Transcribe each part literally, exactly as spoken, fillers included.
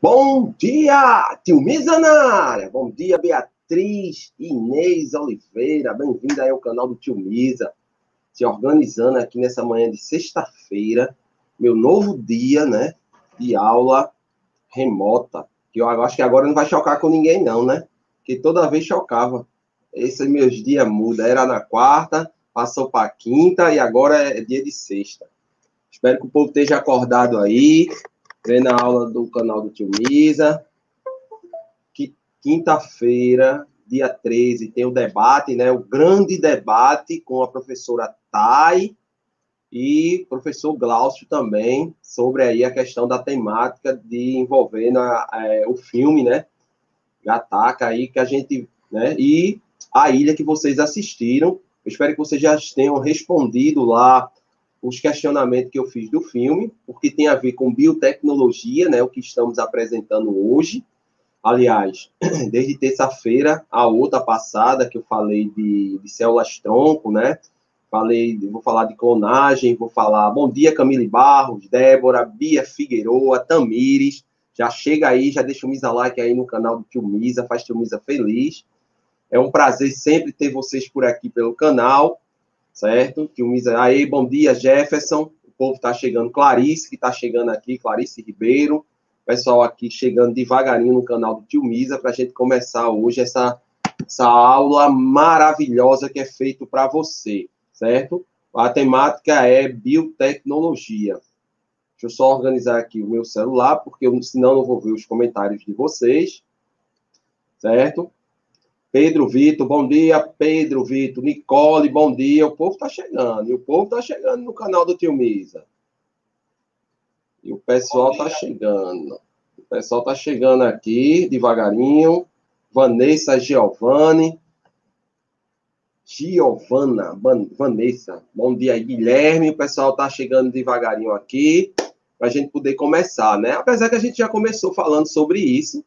Bom dia, tio Misa na área. Bom dia, Beatriz Inês Oliveira. Bem-vinda aí ao canal do tio Misa. Se organizando aqui nessa manhã de sexta-feira, meu novo dia, né, de aula remota. Que eu acho que agora não vai chocar com ninguém não, né? Porque toda vez chocava. Esses meus dias mudam. Era na quarta, passou para quinta e agora é dia de sexta. Espero que o povo esteja acordado aí, vendo a aula do canal do tio Misa. Que quinta-feira, dia treze, tem o debate, né? O grande debate com a professora Thay e o professor Glaucio também, sobre aí a questão da temática de envolvendo a, a, o filme, né? Gataca aí, que a gente, né? E a ilha que vocês assistiram. Eu espero que vocês já tenham respondido lá os questionamentos que eu fiz do filme, porque tem a ver com biotecnologia, né, o que estamos apresentando hoje. Aliás, desde terça-feira, a outra passada, que eu falei de, de células-tronco, né, falei, vou falar de clonagem, vou falar, bom dia, Camille Barros, Débora, Bia Figueroa, Tamires, já chega aí, já deixa o Misa like aí no canal do tio Misa, faz tio Misa feliz. É um prazer sempre ter vocês por aqui pelo canal, certo? Que o Misa... Aí, bom dia, Jefferson. O povo está chegando. Clarice, que está chegando aqui. Clarice Ribeiro. Pessoal aqui chegando devagarinho no canal do tio Misa para a gente começar hoje essa, essa aula maravilhosa que é feita para você, certo? A temática é biotecnologia. Deixa eu só organizar aqui o meu celular, porque eu, senão eu não vou ver os comentários de vocês, certo? Pedro Vitor, bom dia, Pedro Vitor. Nicole, bom dia. O povo está chegando. E o povo está chegando no canal do tio Misa. E o pessoal está chegando. O pessoal está chegando aqui, devagarinho. Vanessa Giovanni. Giovana, Vanessa. Bom dia, Guilherme. O pessoal está chegando devagarinho aqui, para a gente poder começar, né? Apesar que a gente já começou falando sobre isso,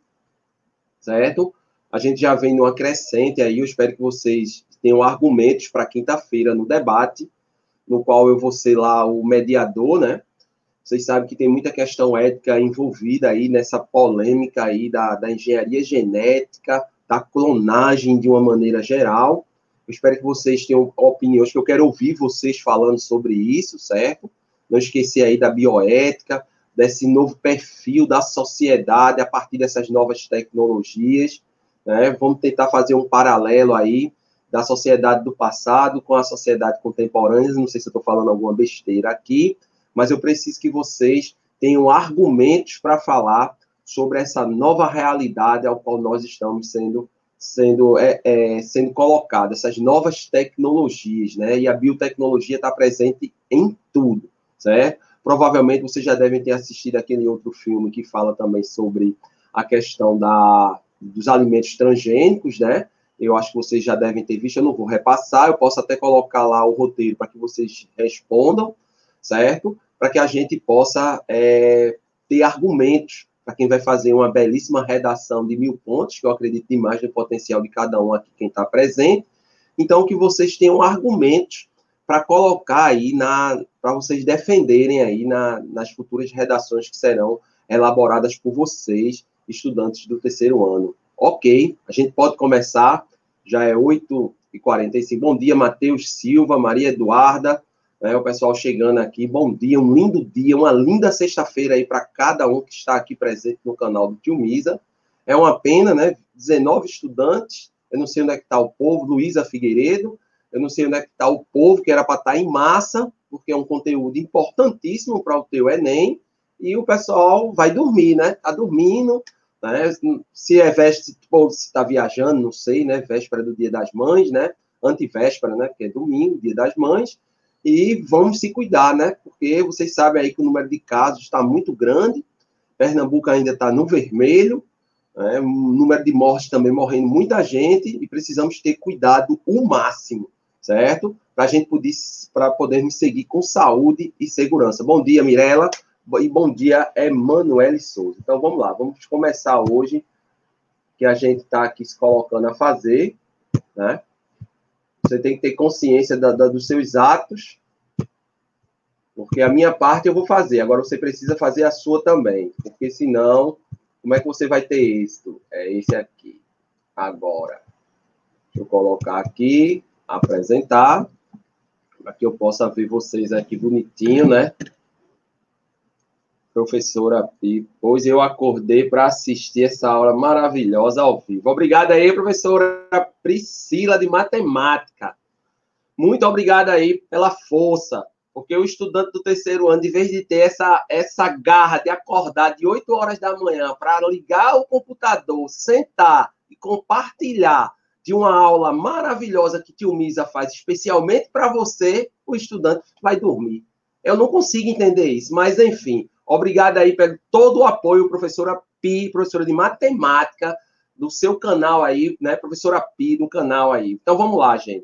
certo? A gente já vem numa crescente aí, eu espero que vocês tenham argumentos para quinta-feira no debate, no qual eu vou ser lá o mediador, né? Vocês sabem que tem muita questão ética envolvida aí nessa polêmica aí da, da engenharia genética, da clonagem de uma maneira geral. Eu espero que vocês tenham opiniões, que eu quero ouvir vocês falando sobre isso, certo? Não esquecer aí da bioética, desse novo perfil da sociedade a partir dessas novas tecnologias. Né? Vamos tentar fazer um paralelo aí da sociedade do passado com a sociedade contemporânea. Não sei se eu estou falando alguma besteira aqui, mas eu preciso que vocês tenham argumentos para falar sobre essa nova realidade ao qual nós estamos sendo, sendo, é, é, sendo colocados, essas novas tecnologias, né? E a biotecnologia está presente em tudo, certo? Provavelmente vocês já devem ter assistido aquele outro filme que fala também sobre a questão da... dos alimentos transgênicos, né? Eu acho que vocês já devem ter visto, eu não vou repassar, eu posso até colocar lá o roteiro para que vocês respondam, certo? Para que a gente possa é, ter argumentos para quem vai fazer uma belíssima redação de mil pontos, que eu acredito demais no potencial de cada um aqui, quem está presente. Então, que vocês tenham argumentos para colocar aí, para vocês defenderem aí na, nas futuras redações que serão elaboradas por vocês, estudantes do terceiro ano. Ok, a gente pode começar, já é oito e quarenta e cinco. Bom dia, Matheus Silva, Maria Eduarda, né, o pessoal chegando aqui. Bom dia, um lindo dia, uma linda sexta-feira aí para cada um que está aqui presente no canal do tio Misa. É uma pena, né? dezenove estudantes, eu não sei onde é que está o povo, Luísa Figueiredo, eu não sei onde é que está o povo, que era para estar em massa, porque é um conteúdo importantíssimo para o teu Enem, e o pessoal vai dormir, né? Está dormindo, né? Se é véspera, ou se está viajando, não sei, né? Véspera do Dia das Mães, né? Antivéspera, né? Porque é domingo, Dia das Mães. E vamos se cuidar, né? Porque vocês sabem aí que o número de casos está muito grande. Pernambuco ainda está no vermelho, né? O número de mortes também, morrendo muita gente, e precisamos ter cuidado o máximo, certo? Para a gente poder, para podermos seguir com saúde e segurança. Bom dia, Mirela. E bom dia, Emanuele Souza. Então, vamos lá, vamos começar hoje, que a gente está aqui se colocando a fazer, né? Você tem que ter consciência da, da, dos seus atos, porque a minha parte eu vou fazer, agora você precisa fazer a sua também, porque senão como é que você vai ter êxito? É esse aqui. Agora, deixa eu colocar aqui, apresentar, para que eu possa ver vocês aqui bonitinho, né? Professora Pi, pois eu acordei para assistir essa aula maravilhosa ao vivo. Obrigado aí, professora Priscila, de matemática. Muito obrigado aí pela força, porque o estudante do terceiro ano, de vez de ter essa, essa garra de acordar de oito horas da manhã para ligar o computador, sentar e compartilhar de uma aula maravilhosa que tio Misa faz especialmente para você, o estudante vai dormir. Eu não consigo entender isso, mas enfim, obrigado aí pelo todo o apoio, professora Pi, professora de matemática, do seu canal aí, né, professora Pi, do canal aí. Então vamos lá, gente.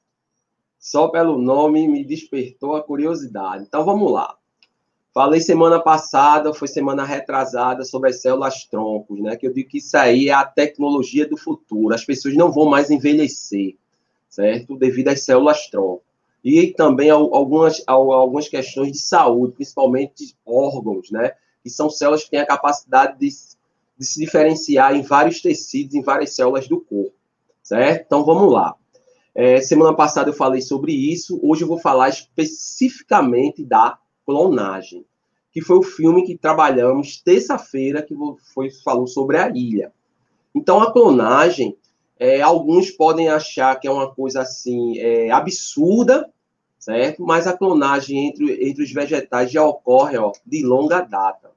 Só pelo nome me despertou a curiosidade. Então, vamos lá. Falei semana passada, foi semana retrasada, sobre as células-troncos, né? Que eu digo que isso aí é a tecnologia do futuro. As pessoas não vão mais envelhecer, certo? Devido às células-tronco. E também algumas, algumas questões de saúde, principalmente de órgãos, né? Que são células que têm a capacidade de, de se diferenciar em vários tecidos, em várias células do corpo, certo? Então, vamos lá. É, semana passada eu falei sobre isso, hoje eu vou falar especificamente da clonagem, que foi o filme que trabalhamos terça-feira, que foi, falou sobre a ilha. Então, a clonagem, é, alguns podem achar que é uma coisa assim, é, absurda, certo? Mas a clonagem entre, entre os vegetais já ocorre, ó, de longa data.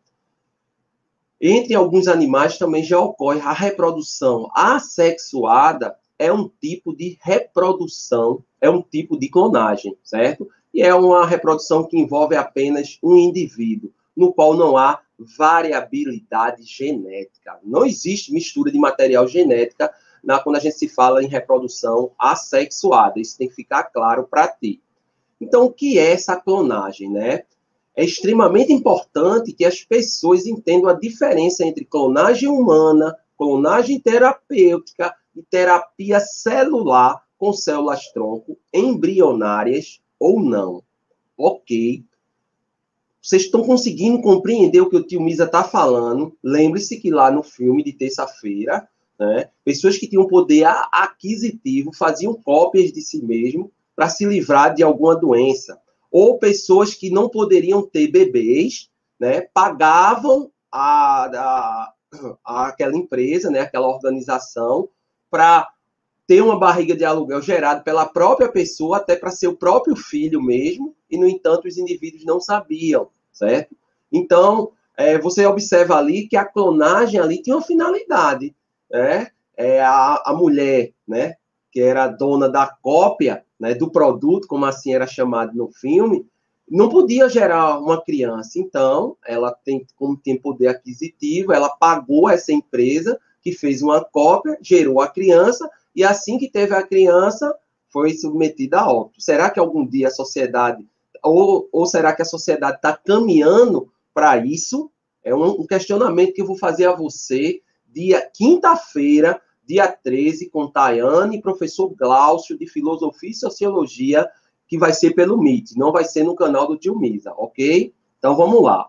Entre alguns animais também já ocorre a reprodução assexuada, é um tipo de reprodução, é um tipo de clonagem, certo? E é uma reprodução que envolve apenas um indivíduo, no qual não há variabilidade genética. Não existe mistura de material genética na, quando a gente se fala em reprodução assexuada. Isso tem que ficar claro para ti. Então, o que é essa clonagem, né? É extremamente importante que as pessoas entendam a diferença entre clonagem humana, clonagem terapêutica e terapia celular com células-tronco embrionárias ou não. Ok. Vocês estão conseguindo compreender o que o tio Misa está falando? Lembre-se que lá no filme de terça-feira, né, pessoas que tinham poder aquisitivo faziam cópias de si mesmo para se livrar de alguma doença. Ou pessoas que não poderiam ter bebês, né, pagavam a, a, a aquela empresa, né, aquela organização, para ter uma barriga de aluguel gerada pela própria pessoa, até para ser o próprio filho mesmo, e, no entanto, os indivíduos não sabiam, certo? Então, é, você observa ali que a clonagem ali tinha uma finalidade, né? É, a, a mulher, né, que era dona da cópia, né, do produto, como assim era chamado no filme, não podia gerar uma criança. Então, ela tem, como tem poder aquisitivo, ela pagou essa empresa que fez uma cópia, gerou a criança, e assim que teve a criança, foi submetida a óbito. Será que algum dia a sociedade, ou, ou será que a sociedade está caminhando para isso? É um, um questionamento que eu vou fazer a você, dia quinta-feira, dia treze, com Tayane e professor Glaucio, de Filosofia e Sociologia, que vai ser pelo Meet, não vai ser no canal do tio Misa, ok? Então, vamos lá.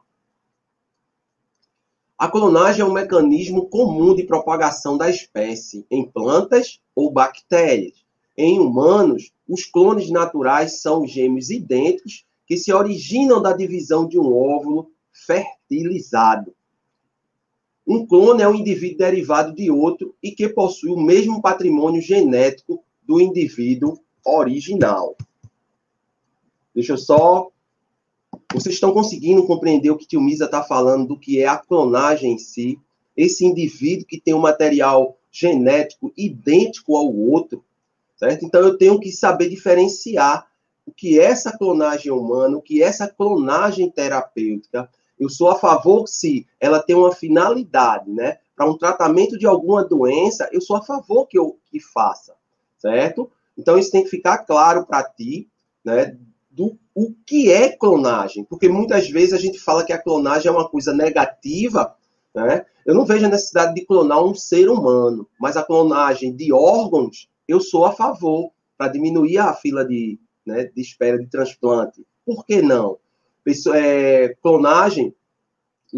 A clonagem é um mecanismo comum de propagação da espécie em plantas ou bactérias. Em humanos, os clones naturais são gêmeos idênticos que se originam da divisão de um óvulo fertilizado. Um clone é um indivíduo derivado de outro e que possui o mesmo patrimônio genético do indivíduo original. Deixa eu só... Vocês estão conseguindo compreender o que tio Misa está falando do que é a clonagem em si? Esse indivíduo que tem um material genético idêntico ao outro, certo? Então, eu tenho que saber diferenciar o que é essa clonagem humana, o que é essa clonagem terapêutica. Eu sou a favor se ela tem uma finalidade, né? Para um tratamento de alguma doença, eu sou a favor que eu que faça, certo? Então, isso tem que ficar claro para ti, né? Do o que é clonagem, porque muitas vezes a gente fala que a clonagem é uma coisa negativa, né? Eu não vejo a necessidade de clonar um ser humano, mas a clonagem de órgãos, eu sou a favor, para diminuir a fila de, né, de espera de transplante. Por que não? Pessoa, é, clonagem, né,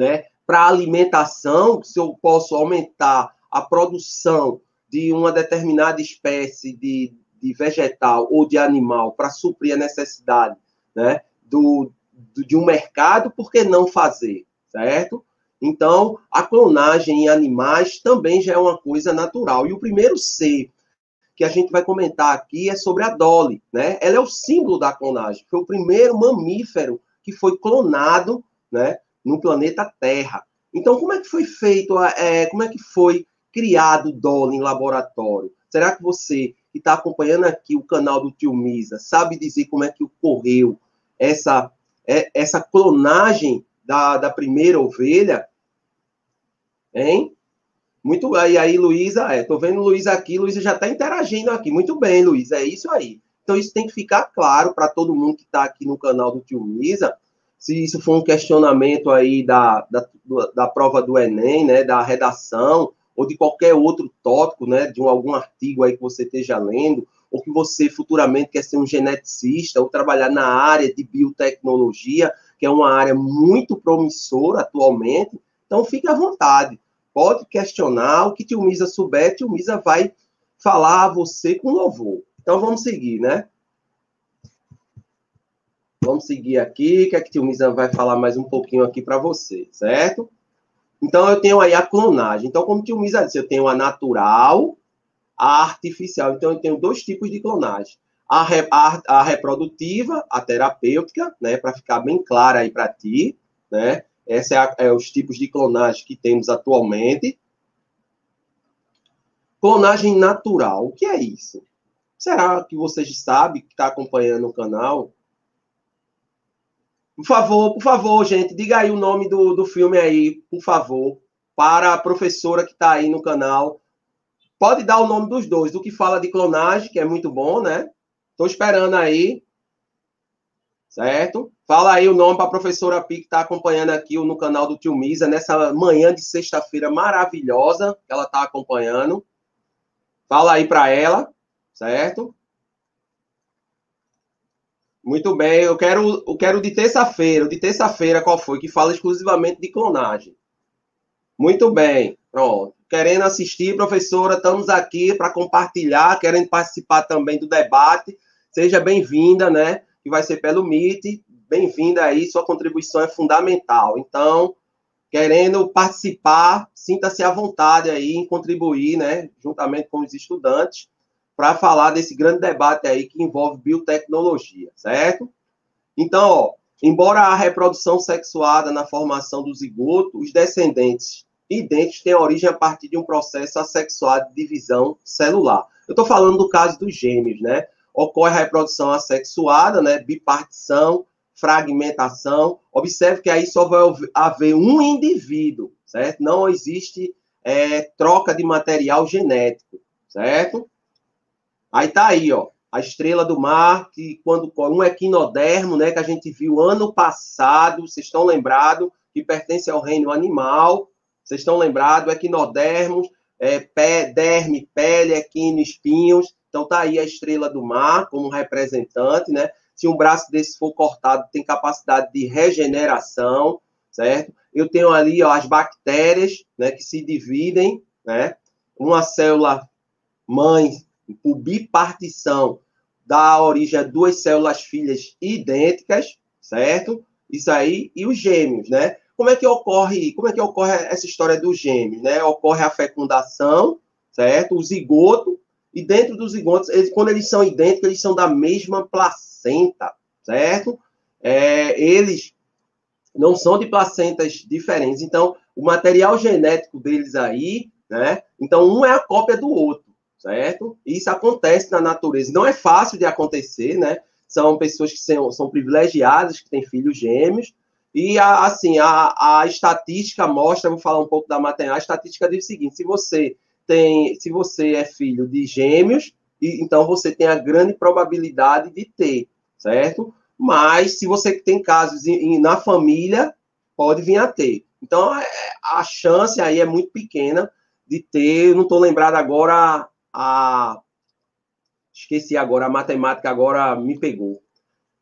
para alimentação, se eu posso aumentar a produção de uma determinada espécie de, de vegetal ou de animal para suprir a necessidade, né, do, do, de um mercado, por que não fazer, certo? Então, a clonagem em animais também já é uma coisa natural. E o primeiro ser que a gente vai comentar aqui é sobre a Dolly, né? Ela é o símbolo da clonagem. Foi o primeiro mamífero que foi clonado, né, no planeta Terra. Então, como é que foi feito, é, como é que foi criado o Dolly em laboratório? Será que você, que está acompanhando aqui o canal do Tio Misa, sabe dizer como é que ocorreu essa, é, essa clonagem da, da primeira ovelha? Hein? Muito bem. E aí, Luísa, é, tô vendo Luísa aqui, Luísa já está interagindo aqui. Muito bem, Luísa, é isso aí. Então, isso tem que ficar claro para todo mundo que está aqui no canal do Tio Misa. Se isso for um questionamento aí da, da, da prova do Enem, né, da redação, ou de qualquer outro tópico, né, de um, algum artigo aí que você esteja lendo, ou que você futuramente quer ser um geneticista, ou trabalhar na área de biotecnologia, que é uma área muito promissora atualmente, então fique à vontade. Pode questionar, o que Tio Misa souber, Tio Misa vai falar a você com louvor. Então, vamos seguir, né? Vamos seguir aqui, que a Tio Misa vai falar mais um pouquinho aqui para você, certo? Então, eu tenho aí a clonagem. Então, como o Tio Misa disse, eu tenho a natural, a artificial. Então, eu tenho dois tipos de clonagem. A, re, a, a reprodutiva, a terapêutica, né? Para ficar bem clara aí para ti, né? Esses é, é os tipos de clonagem que temos atualmente. Clonagem natural, o que é isso? Será que vocês sabem, que está acompanhando o canal? Por favor, por favor, gente, diga aí o nome do, do filme aí, por favor, para a professora que está aí no canal. Pode dar o nome dos dois, do que fala de clonagem, que é muito bom, né? Estou esperando aí. Certo? Fala aí o nome para a professora Pi, que está acompanhando aqui no canal do Tio Misa, nessa manhã de sexta-feira maravilhosa que ela está acompanhando. Fala aí para ela, certo? Muito bem, eu quero, eu quero de terça-feira. O de terça-feira, qual foi? Que fala exclusivamente de clonagem. Muito bem, pronto. Querendo assistir, professora, estamos aqui para compartilhar, querendo participar também do debate. Seja bem-vinda, né? Que vai ser pelo Meet. Bem-vinda aí, sua contribuição é fundamental. Então, querendo participar, sinta-se à vontade aí em contribuir, né? Juntamente com os estudantes, para falar desse grande debate aí que envolve biotecnologia, certo? Então, ó, embora a reprodução sexuada na formação do zigoto, os descendentes idênticos têm origem a partir de um processo assexuado de divisão celular. Eu estou falando do caso dos gêmeos, né? Ocorre a reprodução assexuada, né? Bipartição, fragmentação. Observe que aí só vai haver um indivíduo, certo? Não existe é, troca de material genético, certo? Aí tá aí, ó, a estrela do mar, que quando um equinodermo, né, que a gente viu ano passado, vocês estão lembrados, que pertence ao reino animal, vocês estão lembrados, equinodermos, é, pé, derme, pele, equino, espinhos, então tá aí a estrela do mar como representante, né? Se um braço desse for cortado, tem capacidade de regeneração, certo? Eu tenho ali, ó, as bactérias, né, que se dividem, né? Uma célula mãe, por bipartição, dá origem a duas células filhas idênticas, certo? Isso aí, e os gêmeos, né? Como é que ocorre, como é que ocorre essa história dos gêmeos, né? Ocorre a fecundação, certo? O zigoto, e dentro dos zigotos, eles, quando eles são idênticos, eles são da mesma placenta, certo? É, eles não são de placentas diferentes. Então, o material genético deles aí, né? Então, um é a cópia do outro, certo? Isso acontece na natureza. Não é fácil de acontecer, né? São pessoas que são, são privilegiadas, que têm filhos gêmeos. E, a, assim, a, a estatística mostra, vou falar um pouco da matemática, a estatística diz o seguinte, se você tem, se você é filho de gêmeos, e, então você tem a grande probabilidade de ter, certo? Mas, se você tem casos em, na família, pode vir a ter. Então, a chance aí é muito pequena de ter, não estou lembrado agora, a... esqueci agora, a matemática agora me pegou.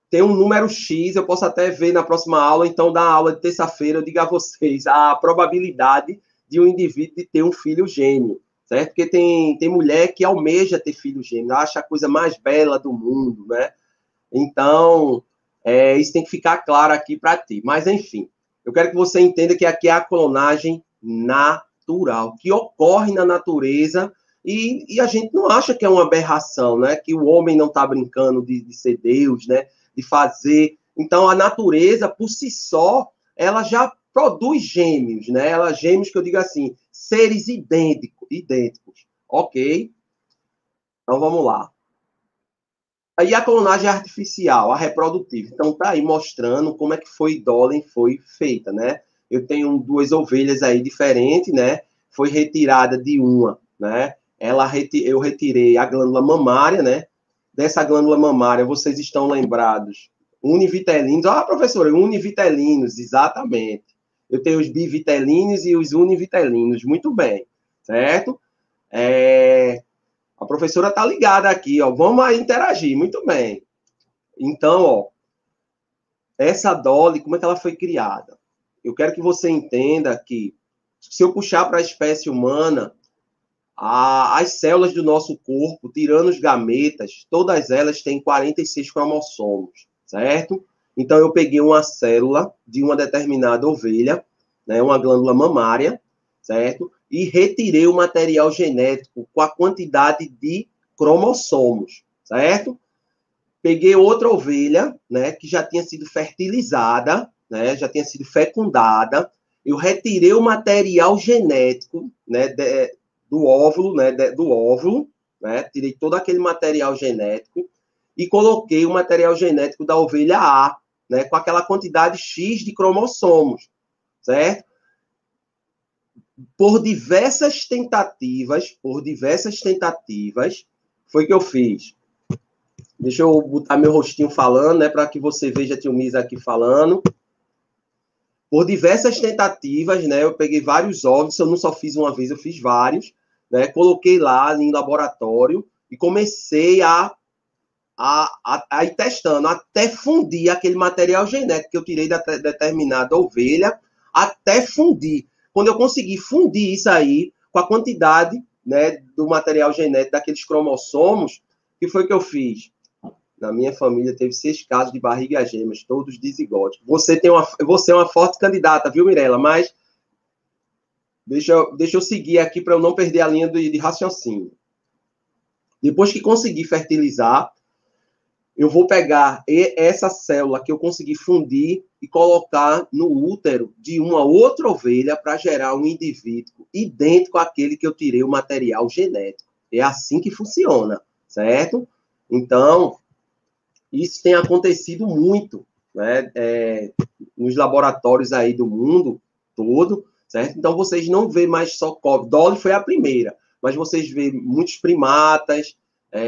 tem um número X, eu posso até ver na próxima aula, então, da aula de terça-feira, eu digo a vocês a probabilidade de um indivíduo de ter um filho gêmeo, certo? Porque tem, tem mulher que almeja ter filho gêmeo, acha a coisa mais bela do mundo, né? Então, é, isso tem que ficar claro aqui para ti. Mas, enfim, eu quero que você entenda que aqui é a clonagem natural, que ocorre na natureza, e, e a gente não acha que é uma aberração, né? Que o homem não está brincando de, de ser Deus, né? De fazer. Então, a natureza, por si só, ela já produz gêmeos, né? Ela, gêmeos que eu digo assim, seres idênticos, idênticos. Ok? Então, vamos lá. Aí a clonagem artificial, a reprodutiva. Então, tá aí mostrando como é que foi Dolly foi feita, né? Eu tenho duas ovelhas aí diferentes, né? Foi retirada de uma, né? Ela, eu retirei a glândula mamária, né? Dessa glândula mamária, vocês estão lembrados? Univitelinos. Ah, professora, univitelinos, exatamente. Eu tenho os bivitelinos e os univitelinos. Muito bem, certo? É... A professora tá ligada aqui, ó. Vamos aí interagir, muito bem. Então, ó, essa Dolly, como é que ela foi criada? Eu quero que você entenda que, se eu puxar para a espécie humana, a, as células do nosso corpo, tirando os gametas, todas elas têm quarenta e seis cromossomos, certo? Então, eu peguei uma célula de uma determinada ovelha, né, uma glândula mamária, certo? E retirei o material genético com a quantidade de cromossomos, certo? Peguei outra ovelha, né, que já tinha sido fertilizada, né, já tinha sido fecundada, eu retirei o material genético, né, de, do óvulo, né, de, do óvulo, né, tirei todo aquele material genético e coloquei o material genético da ovelha A, né, com aquela quantidade X de cromossomos, certo? Por diversas tentativas, por diversas tentativas, foi que eu fiz. Deixa eu botar meu rostinho falando, né, para que você veja a Tio Misa aqui falando. Por diversas tentativas, né, eu peguei vários óvulos, eu não só fiz uma vez, eu fiz vários, né, coloquei lá em laboratório e comecei a, a, a, a ir testando, até fundir aquele material genético que eu tirei da determinada ovelha, até fundir. Quando eu consegui fundir isso aí, com a quantidade, né, do material genético daqueles cromossomos, o que foi que eu fiz? Na minha família teve seis casos de barriga gêmeas, todos dizigóticos. Você tem uma, você é uma forte candidata, viu, Mirella? Mas deixa eu, deixa eu seguir aqui para eu não perder a linha de, de raciocínio. Depois que conseguir fertilizar, eu vou pegar essa célula que eu consegui fundir e colocar no útero de uma outra ovelha para gerar um indivíduo idêntico àquele que eu tirei o material genético. É assim que funciona, certo? Então, isso tem acontecido muito, né, é, nos laboratórios aí do mundo todo, certo? Então, vocês não vê mais só cobra. Dolly foi a primeira, mas vocês vê muitos primatas,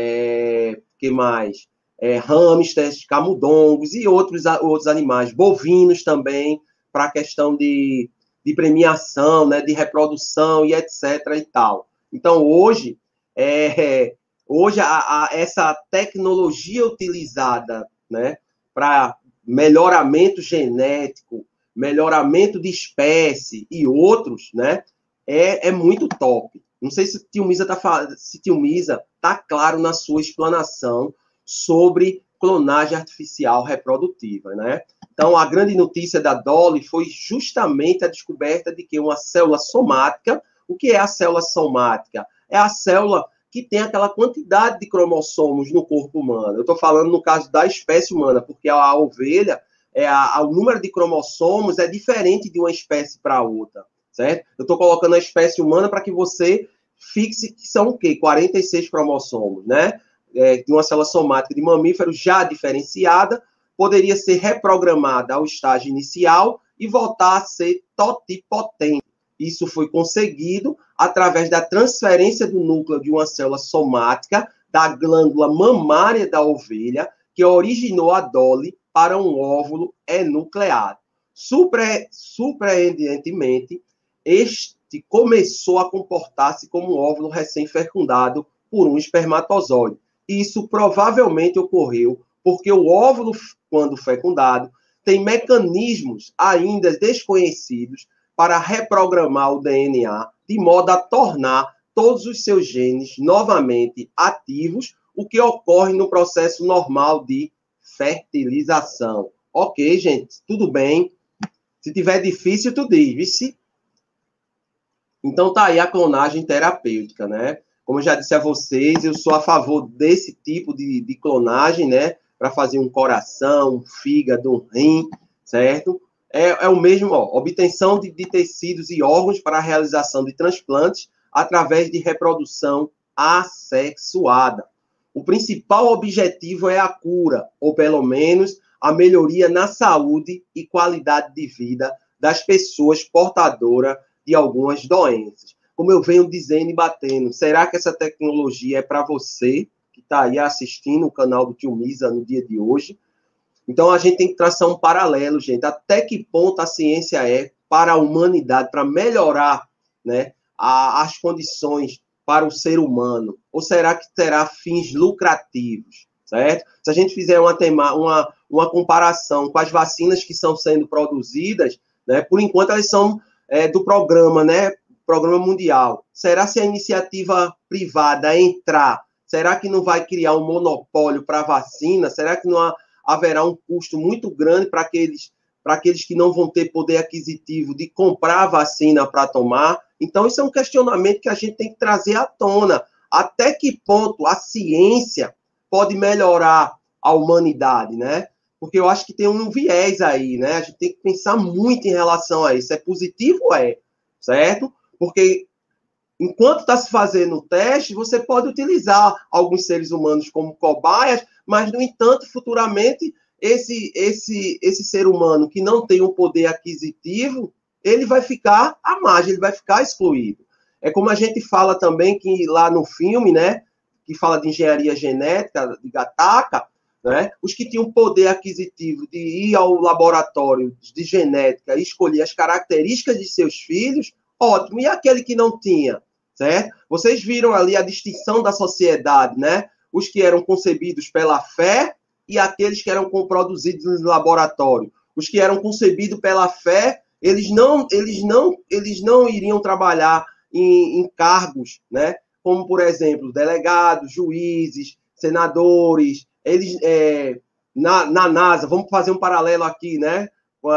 é, que mais? É, hamsters, camundongos e outros, outros animais, bovinos também, para a questão de, de premiação, né, de reprodução e etc e tal. Então, hoje, é, hoje a, a, essa tecnologia utilizada, né, para melhoramento genético, melhoramento de espécie e outros, né, é, é muito top. Não sei se Tio Misa está se Tio Misa tá claro na sua explanação sobre clonagem artificial reprodutiva, né? Então, a grande notícia da Dolly foi justamente a descoberta de que uma célula somática, o que é a célula somática? É a célula que tem aquela quantidade de cromossomos no corpo humano. Eu estou falando no caso da espécie humana, porque a ovelha, é a, a, o número de cromossomos é diferente de uma espécie para outra, certo? Eu estou colocando a espécie humana para que você fixe que são o quê? quarenta e seis cromossomos, né? É, de uma célula somática de mamífero já diferenciada, poderia ser reprogramada ao estágio inicial e voltar a ser totipotente. Isso foi conseguido através da transferência do núcleo de uma célula somática da glândula mamária da ovelha, que originou a Dolly para um óvulo enucleado. Supre, surpreendentemente, este começou a comportar-se como um óvulo recém-fecundado por um espermatozoide. Isso provavelmente ocorreu porque o óvulo, quando fecundado, tem mecanismos ainda desconhecidos para reprogramar o D N A, de modo a tornar todos os seus genes novamente ativos, o que ocorre no processo normal de fertilização. Ok, gente, tudo bem. Se tiver difícil, tu diz, viu? Então tá aí a clonagem terapêutica, né? Como eu já disse a vocês, eu sou a favor desse tipo de, de clonagem, né? Para fazer um coração, um fígado, um rim, certo? É, é o mesmo, ó, obtenção de, de tecidos e órgãos para a realização de transplantes através de reprodução assexuada. O principal objetivo é a cura, ou pelo menos a melhoria na saúde e qualidade de vida das pessoas portadoras de algumas doenças. Como eu venho dizendo e batendo, será que essa tecnologia é para você que está aí assistindo o canal do Tio Misa no dia de hoje? Então, a gente tem que traçar um paralelo, gente. Até que ponto a ciência é para a humanidade, para melhorar, né, a, as condições para o ser humano? Ou será que terá fins lucrativos, certo? Se a gente fizer uma, tema, uma, uma comparação com as vacinas que estão sendo produzidas, né, por enquanto elas são é, do programa, né, programa mundial. Será se a iniciativa privada entrar, será que não vai criar um monopólio para a vacina? Será que não há, haverá um custo muito grande para aqueles, para aqueles que não vão ter poder aquisitivo de comprar a vacina para tomar? Então, isso é um questionamento que a gente tem que trazer à tona. Até que ponto a ciência pode melhorar a humanidade, né? Porque eu acho que tem um viés aí, né? A gente tem que pensar muito em relação a isso. É positivo? É, certo? Porque enquanto está se fazendo o teste, você pode utilizar alguns seres humanos como cobaias, mas, no entanto, futuramente, esse, esse, esse ser humano que não tem um poder aquisitivo, ele vai ficar à margem, ele vai ficar excluído. É como a gente fala também que lá no filme, né, que fala de engenharia genética, de Gattaca, né, os que tinham poder aquisitivo de ir ao laboratório de genética e escolher as características de seus filhos, ótimo. E aquele que não tinha, certo? Vocês viram ali a distinção da sociedade, né? Os que eram concebidos pela fé e aqueles que eram produzidos no laboratório. Os que eram concebidos pela fé, eles não, eles não, eles não iriam trabalhar em, em cargos, né? Como, por exemplo, delegados, juízes, senadores, eles, é, na, na NASA, vamos fazer um paralelo aqui, né?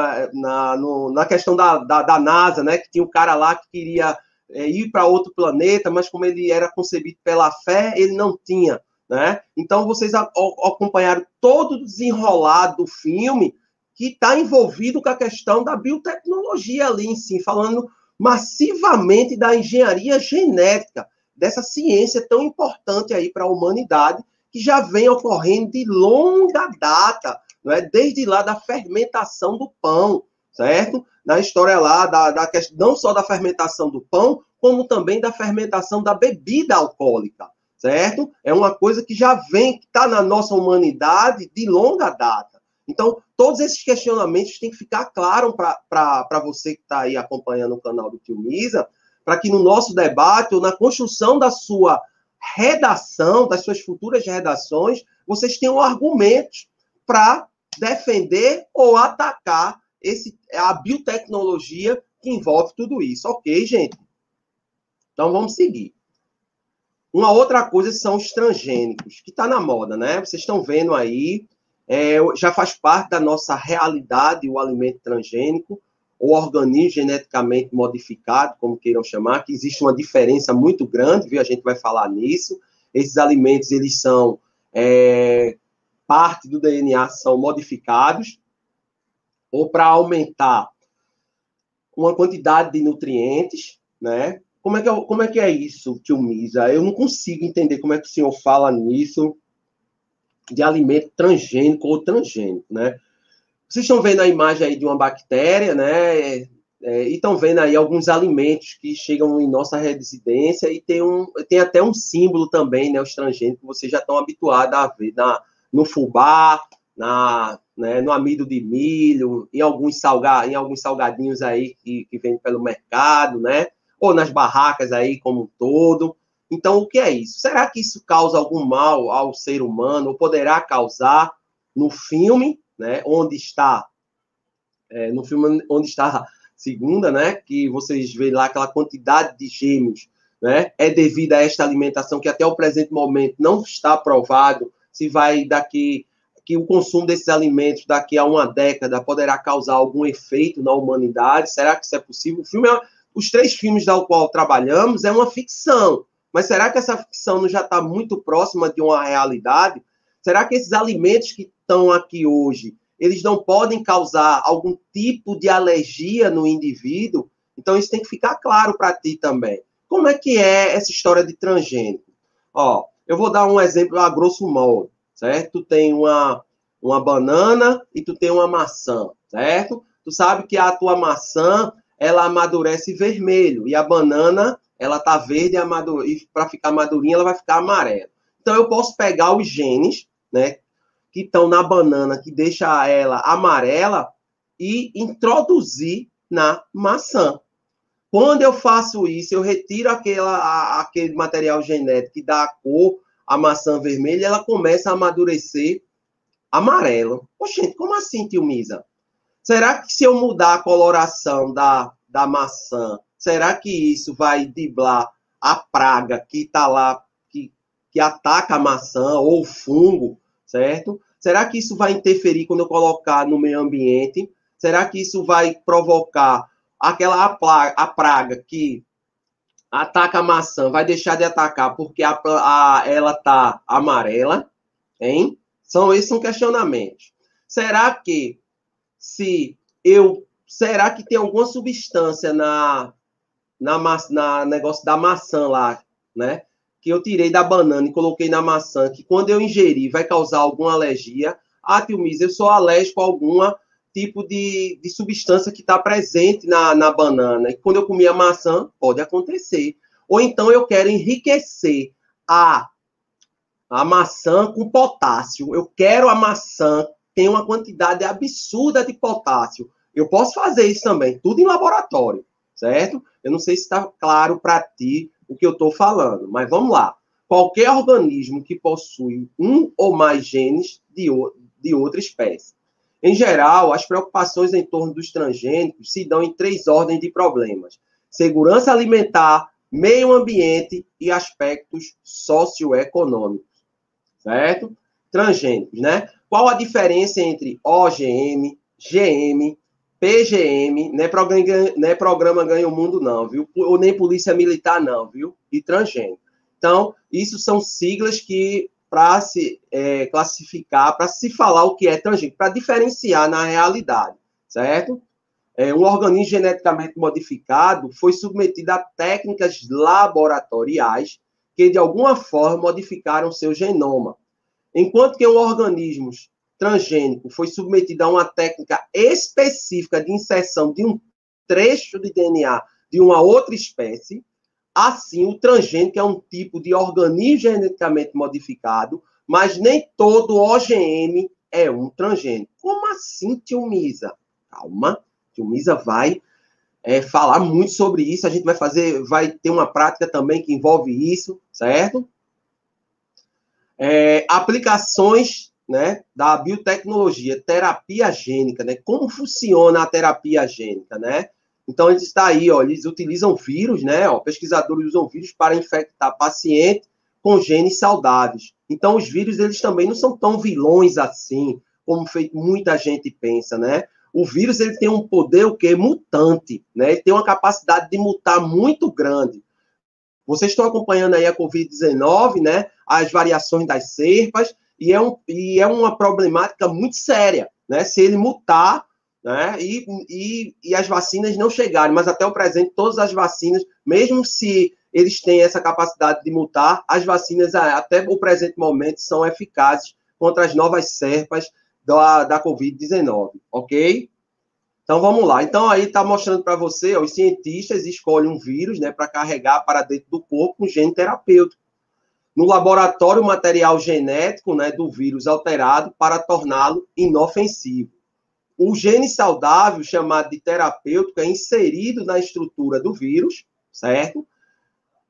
Na, no, na questão da, da, da NASA, né? Que tinha um cara lá que queria é, ir para outro planeta, mas como ele era concebido pela fé, ele não tinha, né? Então, vocês a, a, acompanharam todo o desenrolar do filme que está envolvido com a questão da biotecnologia ali em si, falando massivamente da engenharia genética, dessa ciência tão importante aí para a humanidade, que já vem ocorrendo de longa data, não é? Desde lá da fermentação do pão, certo? Na história lá, da, da, não só da fermentação do pão, como também da fermentação da bebida alcoólica, certo? É uma coisa que já vem, que está na nossa humanidade de longa data. Então, todos esses questionamentos têm que ficar claros para você que está aí acompanhando o canal do Tio Misa, para que no nosso debate, ou na construção da sua redação, das suas futuras redações, vocês tenham argumentos para defender ou atacar esse, a biotecnologia que envolve tudo isso. Ok, gente? Então, vamos seguir. Uma outra coisa são os transgênicos, que está na moda, né? Vocês estão vendo aí, é, já faz parte da nossa realidade o alimento transgênico, ou organismo geneticamente modificado, como queiram chamar, que existe uma diferença muito grande, viu? A gente vai falar nisso. Esses alimentos, eles são, é, parte do D N A são modificados, ou para aumentar uma quantidade de nutrientes, né? Como é que é, como é, que é isso, Tio Misa? Eu não consigo entender como é que o senhor fala nisso, de alimento transgênico ou transgênico, né? Vocês estão vendo a imagem aí de uma bactéria, né? É, e estão vendo aí alguns alimentos que chegam em nossa residência e tem, um, tem até um símbolo também, né? Os transgênicos, vocês já estão habituados a ver na, no fubá, na, né, no amido de milho, em alguns, salga, em alguns salgadinhos aí que, que vêm pelo mercado, né? Ou nas barracas aí como um todo. Então, o que é isso? Será que isso causa algum mal ao ser humano, ou poderá causar? no filme, né, onde está, é, no filme onde está a segunda, né, que vocês veem lá aquela quantidade de gêmeos, né, é devido a esta alimentação que até o presente momento não está provado se vai daqui, que o consumo desses alimentos daqui a uma década poderá causar algum efeito na humanidade. Será que isso é possível? O filme é, os três filmes da qual trabalhamos é uma ficção, mas será que essa ficção não já está muito próxima de uma realidade? Será que esses alimentos que estão aqui hoje, eles não podem causar algum tipo de alergia no indivíduo? Então, isso tem que ficar claro para ti também. Como é que é essa história de transgênico? Ó, eu vou dar um exemplo a grosso modo, certo? Tu tem uma, uma banana e tu tem uma maçã, certo? Tu sabe que a tua maçã, ela amadurece vermelho, e a banana, ela tá verde e para ficar madurinha, ela vai ficar amarela. Então, eu posso pegar os genes, né, que estão na banana, que deixa ela amarela, e introduzir na maçã. Quando eu faço isso, eu retiro aquela, a, aquele material genético que dá a cor, a maçã vermelha, e ela começa a amadurecer amarelo. Oxente, como assim, tio Misa? Será que se eu mudar a coloração da, da maçã, será que isso vai driblar a praga que está lá, que, que ataca a maçã, ou o fungo, certo? Será que isso vai interferir quando eu colocar no meio ambiente? Será que isso vai provocar aquela a praga que ataca a maçã, vai deixar de atacar porque a, a, ela está amarela, hein? São esses são questionamentos. Será que se eu, será que tem alguma substância na, na, na negócio da maçã lá, né? Que eu tirei da banana e coloquei na maçã, que quando eu ingerir vai causar alguma alergia? Ah, tio Mis, eu sou alérgico a alguma tipo de, de substância que está presente na, na banana. E quando eu comi a maçã, pode acontecer. Ou então eu quero enriquecer a, a maçã com potássio. Eu quero a maçã, tem uma quantidade absurda de potássio. Eu posso fazer isso também, tudo em laboratório, certo? Eu não sei se está claro para ti o que eu estou falando, mas vamos lá. Qualquer organismo que possui um ou mais genes de, de outra espécie. Em geral, as preocupações em torno dos transgênicos se dão em três ordens de problemas: segurança alimentar, meio ambiente e aspectos socioeconômicos, certo? Transgênicos, né? Qual a diferença entre O G M, G M, P G M, não é programa, não é programa Ganha o Mundo não, viu? Ou nem Polícia Militar não, viu? E transgênico. Então, isso são siglas que para se é, classificar, para se falar o que é transgênico, para diferenciar na realidade, certo? É, um organismo geneticamente modificado foi submetido a técnicas laboratoriais que, de alguma forma, modificaram seu genoma. Enquanto que um organismo transgênico foi submetido a uma técnica específica de inserção de um trecho de D N A de uma outra espécie, assim, o transgênico é um tipo de organismo geneticamente modificado, mas nem todo O G M é um transgênico. Como assim, tio Misa? Calma, tio Misa vai é, falar muito sobre isso, a gente vai fazer, vai ter uma prática também que envolve isso, certo? É, aplicações, né, da biotecnologia, terapia gênica, né? Como funciona a terapia gênica, né? Então, eles está aí, ó, eles utilizam vírus, né? Ó, pesquisadores usam vírus para infectar pacientes com genes saudáveis. Então, os vírus, eles também não são tão vilões assim, como feito, muita gente pensa, né? O vírus, ele tem um poder, o quê? Mutante, né? Ele tem uma capacidade de mutar muito grande. Vocês estão acompanhando aí a covid dezenove, né? As variações das cepas, e é, um, e é uma problemática muito séria, né? Se ele mutar, né? E, e, e as vacinas não chegarem, mas até o presente, todas as vacinas, mesmo se eles têm essa capacidade de mutar, as vacinas, até o presente momento, são eficazes contra as novas cepas da, da covid dezenove, ok? Então, vamos lá. Então, aí está mostrando para você, ó, os cientistas escolhem um vírus, né, para carregar para dentro do corpo um gene terapêutico. No laboratório, o material genético, né, do vírus alterado para torná-lo inofensivo. O gene saudável, chamado de terapêutico, é inserido na estrutura do vírus, certo?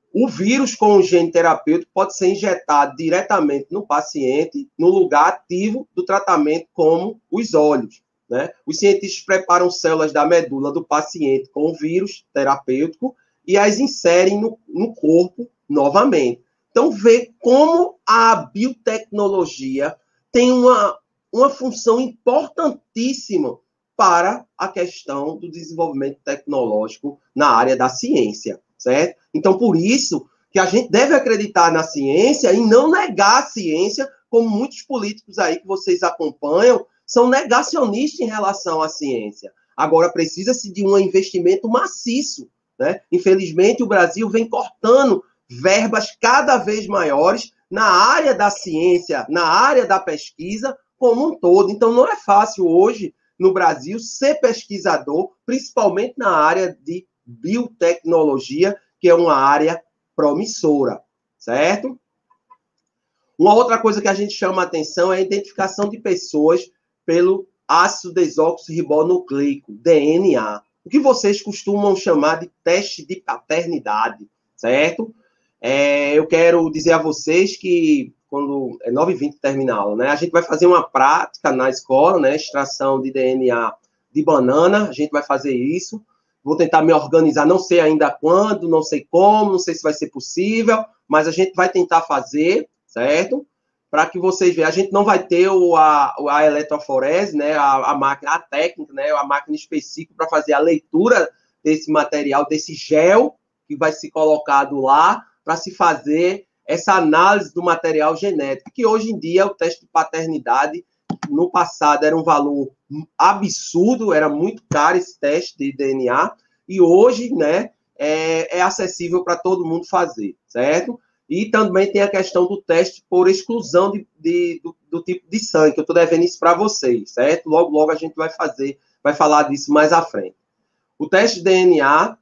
O vírus com o gene terapêutico pode ser injetado diretamente no paciente, no lugar ativo do tratamento, como os olhos, né? Os cientistas preparam células da medula do paciente com o vírus terapêutico e as inserem no, no corpo novamente. Então, vê como a biotecnologia tem uma, uma função importantíssima para a questão do desenvolvimento tecnológico na área da ciência, certo? Então, por isso que a gente deve acreditar na ciência e não negar a ciência, como muitos políticos aí que vocês acompanham são negacionistas em relação à ciência. Agora, precisa-se de um investimento maciço, né? Infelizmente, o Brasil vem cortando verbas cada vez maiores na área da ciência, na área da pesquisa como um todo. Então, não é fácil hoje, no Brasil, ser pesquisador, principalmente na área de biotecnologia, que é uma área promissora, certo? Uma outra coisa que a gente chama a atenção é a identificação de pessoas pelo ácido desoxirribonucleico, D N A, o que vocês costumam chamar de teste de paternidade, certo? É, eu quero dizer a vocês que, quando é nove e vinte termina a aula, né, a gente vai fazer uma prática na escola, né, extração de D N A de banana, a gente vai fazer isso. Vou tentar me organizar, não sei ainda quando, não sei como, não sei se vai ser possível, mas a gente vai tentar fazer, certo? Para que vocês vejam, a gente não vai ter o, a, a eletroforese, né, a, a máquina, a técnica, né, a máquina específica para fazer a leitura desse material, desse gel que vai ser colocado lá, para se fazer essa análise do material genético, que hoje em dia o teste de paternidade, no passado, era um valor absurdo, era muito caro esse teste de D N A, e hoje, né, é, é acessível para todo mundo fazer, certo? E também tem a questão do teste por exclusão de, de, do, do tipo de sangue, que eu estou devendo isso para vocês, certo? Logo, logo a gente vai fazer, vai falar disso mais à frente. O teste de D N A,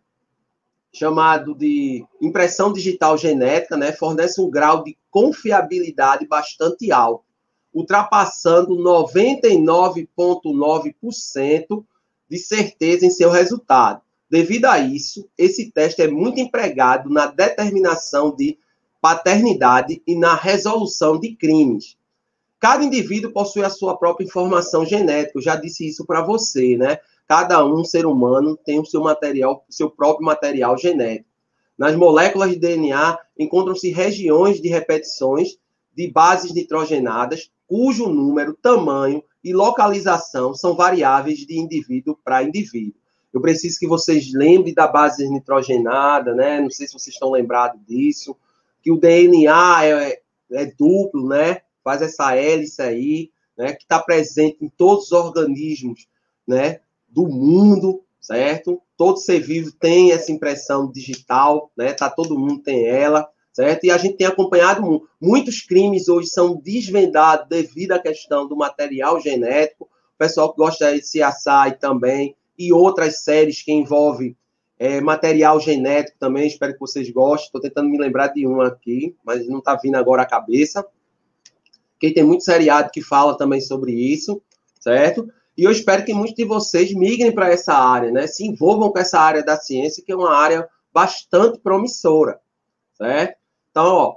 chamado de impressão digital genética, né, fornece um grau de confiabilidade bastante alto, ultrapassando noventa e nove vírgula nove por cento de certeza em seu resultado. Devido a isso, esse teste é muito empregado na determinação de paternidade e na resolução de crimes. Cada indivíduo possui a sua própria informação genética, eu já disse isso para você, né? Cada um, ser humano, tem o seu material, o seu próprio material genético. Nas moléculas de D N A, encontram-se regiões de repetições de bases nitrogenadas, cujo número, tamanho e localização são variáveis de indivíduo para indivíduo. Eu preciso que vocês lembrem da base nitrogenada, né? Não sei se vocês estão lembrados disso, que o D N A é, é duplo, né? Faz essa hélice aí, né? Que está presente em todos os organismos, né? Do mundo, certo? Todo ser vivo tem essa impressão digital, né? Tá, todo mundo tem ela, certo? E a gente tem acompanhado muitos crimes hoje são desvendados devido à questão do material genético. O pessoal que gosta de C S I também e outras séries que envolvem é, material genético também, espero que vocês gostem. Estou tentando me lembrar de uma aqui, mas não está vindo agora à cabeça. Quem tem muito seriado que fala também sobre isso, certo? E eu espero que muitos de vocês migrem para essa área, né? Se envolvam com essa área da ciência, que é uma área bastante promissora, certo? Então, ó,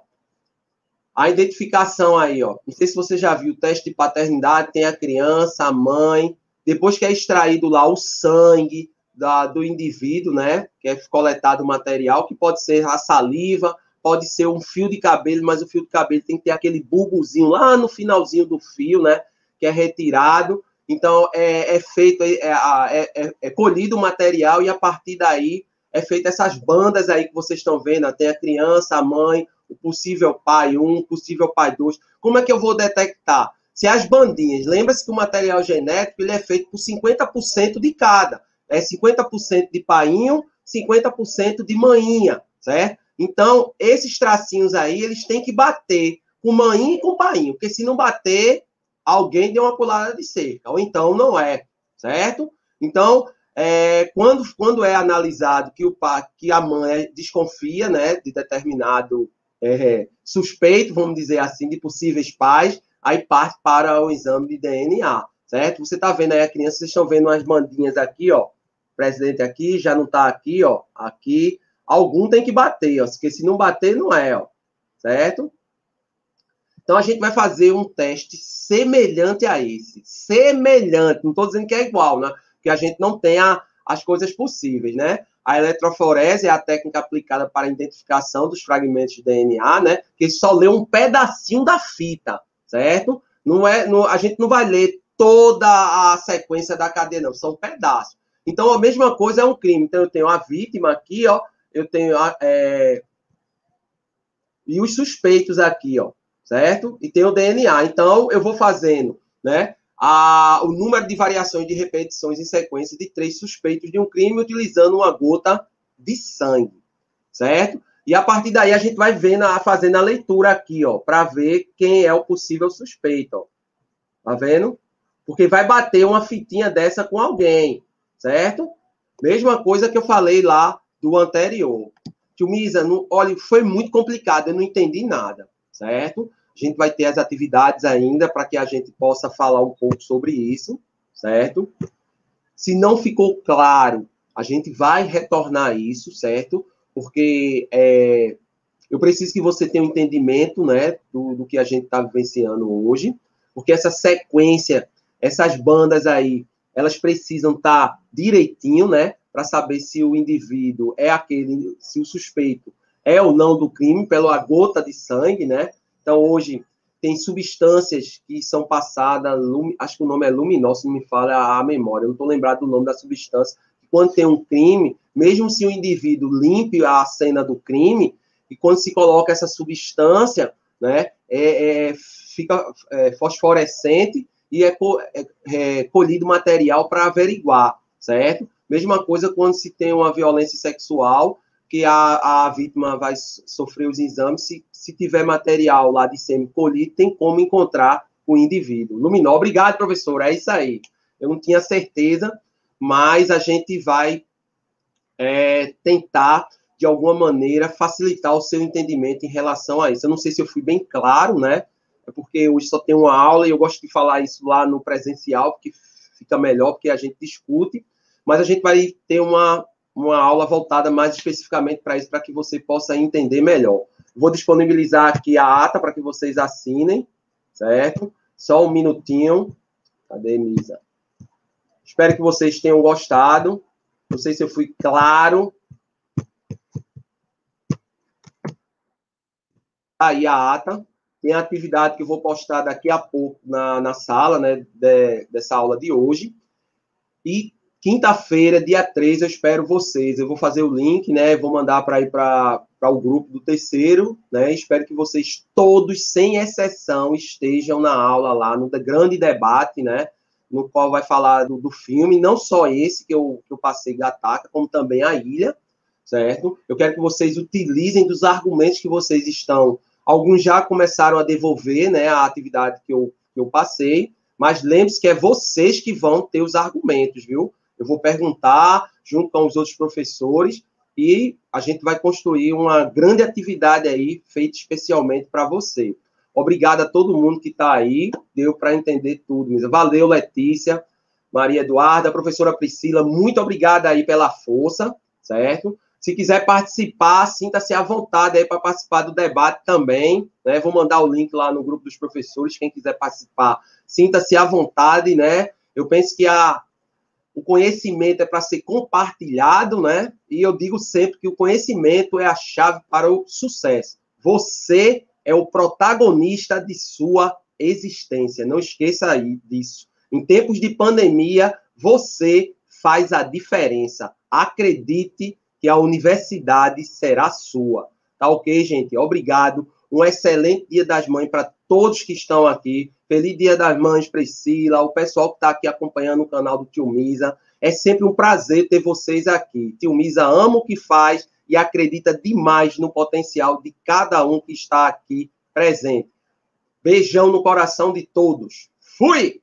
a identificação aí, ó. Não sei se você já viu o teste de paternidade, tem a criança, a mãe, depois que é extraído lá o sangue da, do indivíduo, né? Que é coletado o material, que pode ser a saliva, pode ser um fio de cabelo, mas o fio de cabelo tem que ter aquele bulbozinho lá no finalzinho do fio, né? Que é retirado. Então, é, é feito, é, é, é, é colhido o material e, a partir daí, é feito essas bandas aí que vocês estão vendo. Tem a criança, a mãe, o possível pai um, o possível pai dois. Como é que eu vou detectar? Se as bandinhas, lembra-se que o material genético ele é feito por cinquenta por cento de cada. É cinquenta por cento de painho, cinquenta por cento de maninha, certo? Então, esses tracinhos aí, eles têm que bater com maninha e com painho, porque se não bater, alguém deu uma pulada de cerca, ou então não é, certo? Então, é, quando, quando é analisado que, o pai, que a mãe desconfia, né, de determinado é, suspeito, vamos dizer assim, de possíveis pais, aí parte para o exame de D N A, certo? Você está vendo aí a criança, vocês estão vendo umas bandinhas aqui, ó, o presidente aqui, já não está aqui, ó, aqui, algum tem que bater, ó, porque se não bater, não é, ó, certo? Então, a gente vai fazer um teste semelhante a esse. Semelhante, não estou dizendo que é igual, né? Porque a gente não tem a, as coisas possíveis, né? A eletroforese é a técnica aplicada para a identificação dos fragmentos de D N A, né? Que só lê um pedacinho da fita, certo? Não é, não, a gente não vai ler toda a sequência da cadeia, não. São pedaços. Então, a mesma coisa é um crime. Então, eu tenho a vítima aqui, ó. Eu tenho a... É... E os suspeitos aqui, ó. Certo? E tem o D N A. Então, eu vou fazendo, né, a, o número de variações de repetições em sequência de três suspeitos de um crime utilizando uma gota de sangue, certo? E a partir daí a gente vai vendo, a, fazendo a leitura aqui, ó, para ver quem é o possível suspeito, ó. Tá vendo? Porque vai bater uma fitinha dessa com alguém, certo? Mesma coisa que eu falei lá do anterior. Tio Misa, não, olha, foi muito complicado, eu não entendi nada, certo? A gente vai ter as atividades ainda para que a gente possa falar um pouco sobre isso, certo? Se não ficou claro, a gente vai retornar isso, certo? Porque é, eu preciso que você tenha um entendimento, né, do, do que a gente está vivenciando hoje, porque essa sequência, essas bandas aí, elas precisam estar tá direitinho, né, para saber se o indivíduo é aquele, se o suspeito é ou não do crime, pela gota de sangue, né? Então, hoje, tem substâncias que são passadas, acho que o nome é luminol, se não me fala a memória, eu não estou lembrado do nome da substância. Quando tem um crime, mesmo se o indivíduo limpe a cena do crime, e quando se coloca essa substância, né, é, é, fica é, fosforescente e é, é, é colhido material para averiguar, certo? Mesma coisa quando se tem uma violência sexual, que a, a vítima vai sofrer os exames, se, se tiver material lá de sêmen colhido, tem como encontrar o indivíduo. Luminol, obrigado, professor, é isso aí. Eu não tinha certeza, mas a gente vai é, tentar, de alguma maneira, facilitar o seu entendimento em relação a isso. Eu não sei se eu fui bem claro, né? É porque hoje só tem uma aula e eu gosto de falar isso lá no presencial, porque fica melhor, porque a gente discute, mas a gente vai ter uma... uma aula voltada mais especificamente para isso, para que você possa entender melhor. Vou disponibilizar aqui a ata para que vocês assinem, certo? Só um minutinho. Cadê, Misa? Espero que vocês tenham gostado. Não sei se eu fui claro. Aí a ata. Tem a atividade que eu vou postar daqui a pouco na, na sala, né, de, dessa aula de hoje. E quinta-feira, dia três, eu espero vocês. Eu vou fazer o link, né? Vou mandar para ir para o grupo do terceiro, né? Espero que vocês todos, sem exceção, estejam na aula lá, no grande debate, né? No qual vai falar do, do filme, não só esse que eu, que eu passei da Ataca, como também a Ilha, certo? Eu quero que vocês utilizem dos argumentos que vocês estão... Alguns já começaram a devolver, né? A atividade que eu, que eu passei, mas lembre-se que é vocês que vão ter os argumentos, viu? Eu vou perguntar junto com os outros professores e a gente vai construir uma grande atividade aí, feita especialmente para você. Obrigado a todo mundo que está aí, deu para entender tudo. Valeu, Letícia, Maria Eduarda, professora Priscila, muito obrigada aí pela força, certo? Se quiser participar, sinta-se à vontade aí para participar do debate também, né? Vou mandar o link lá no grupo dos professores, quem quiser participar, sinta-se à vontade, né? Eu penso que a O conhecimento é para ser compartilhado, né? E eu digo sempre que o conhecimento é a chave para o sucesso. Você é o protagonista de sua existência. Não esqueça aí disso. Em tempos de pandemia, você faz a diferença. Acredite que a universidade será sua. Tá ok, gente? Obrigado. Um excelente Dia das Mães para todos que estão aqui. Feliz Dia das Mães, Priscila, o pessoal que está aqui acompanhando o canal do Tio Misa. É sempre um prazer ter vocês aqui. Tio Misa ama o que faz e acredita demais no potencial de cada um que está aqui presente. Beijão no coração de todos. Fui!